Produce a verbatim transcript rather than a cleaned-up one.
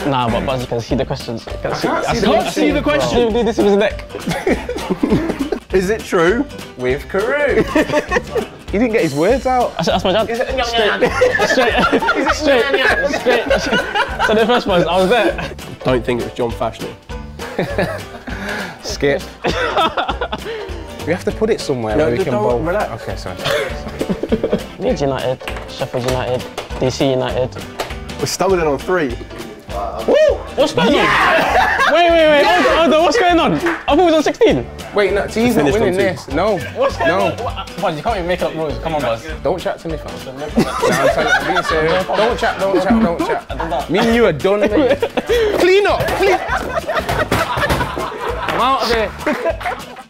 Nah, but Buzz, you can see the questions. You can see, can't I see the can't question, see the bro. question. Do this with his neck. Is it true with Karoo? He didn't get his words out. That's, that's my job. Is it Straight. Straight. Straight. Straight. So the first one, I was there. Don't think it was John Fashnell. Skip. We have to put it somewhere No, where we can don't, both. relax. Okay, sorry. Leeds United, Sheffield United, D C United. We're stumbling on three. Woo! What's going on? Wait, wait, wait, hold on, hold on, what's going on? I thought we was on sixteen. Wait, no, see, he's not finished winning on two. this. No. What's going no. on? Buzz, you can't even make up rules. Come on, Buzz. Don't chat to me, fam. No, I'm telling you, being serious. Don't chat, don't chat, don't chat. Me and you are done, mate. Clean up, clean. I'm out of here.